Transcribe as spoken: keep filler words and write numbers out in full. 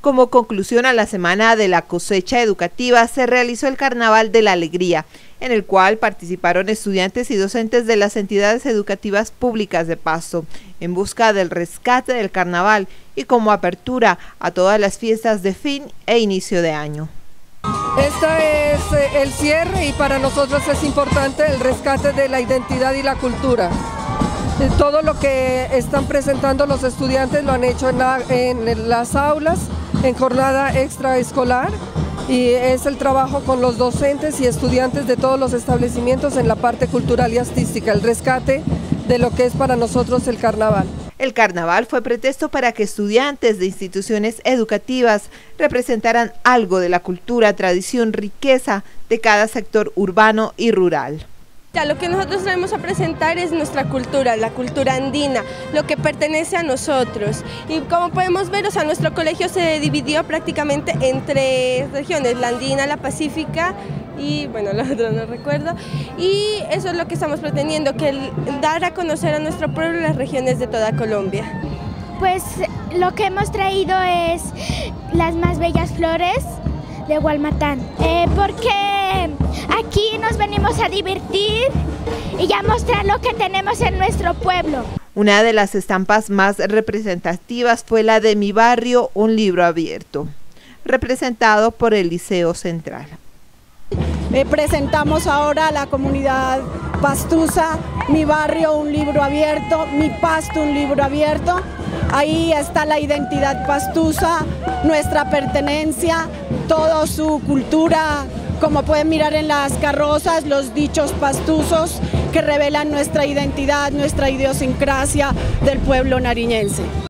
Como conclusión a la Semana de la Cosecha Educativa, se realizó el Carnaval de la Alegría, en el cual participaron estudiantes y docentes de las entidades educativas públicas de Pasto, en busca del rescate del carnaval y como apertura a todas las fiestas de fin e inicio de año. Este es el cierre y para nosotros es importante el rescate de la identidad y la cultura. Todo lo que están presentando los estudiantes lo han hecho en, la, en las aulas, en jornada extraescolar, y es el trabajo con los docentes y estudiantes de todos los establecimientos en la parte cultural y artística, el rescate de lo que es para nosotros el carnaval. El carnaval fue pretexto para que estudiantes de instituciones educativas representaran algo de la cultura, tradición, riqueza de cada sector urbano y rural. Ya, lo que nosotros traemos a presentar es nuestra cultura, la cultura andina, lo que pertenece a nosotros. Y como podemos ver, o sea, nuestro colegio se dividió prácticamente en tres regiones, la andina, la pacífica y bueno, la otra no recuerdo. Y eso es lo que estamos pretendiendo, que el, dar a conocer a nuestro pueblo las regiones de toda Colombia. Pues lo que hemos traído es las más bellas flores de Gualmatán, eh, porque aquí nos venimos a divertir y a mostrar lo que tenemos en nuestro pueblo. Una de las estampas más representativas fue la de Mi Barrio, un libro abierto, representado por el Liceo Central. Eh, presentamos ahora a la comunidad pastusa, Mi Barrio, un libro abierto, Mi Pasto, un libro abierto. Ahí está la identidad pastusa, nuestra pertenencia, toda su cultura, como pueden mirar en las carrozas, los dichos pastusos que revelan nuestra identidad, nuestra idiosincrasia del pueblo nariñense.